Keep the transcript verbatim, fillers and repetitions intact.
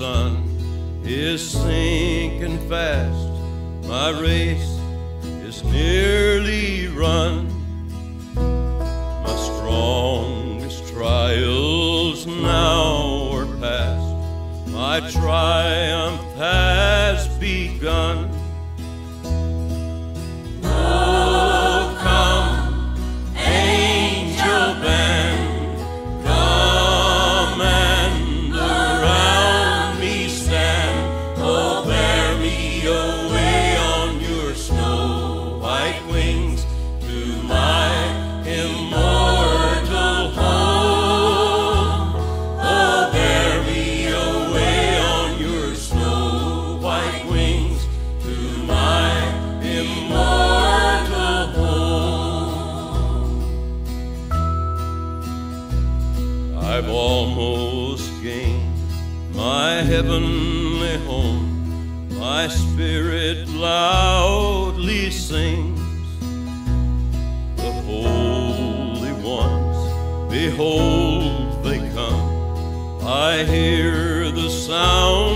sun is sinking fast. My race is nearly run. My strongest trials now are past. My triumph has begun. Oh, come, angel band, come and around me stand. Oh, bear me away on your snow white wings to my immortal home. Oh, bear me away on your snow white wings to my immortal home. I've almost gained my heavenly home. My spirit loudly sings. The holy ones, behold, they come. I hear the sound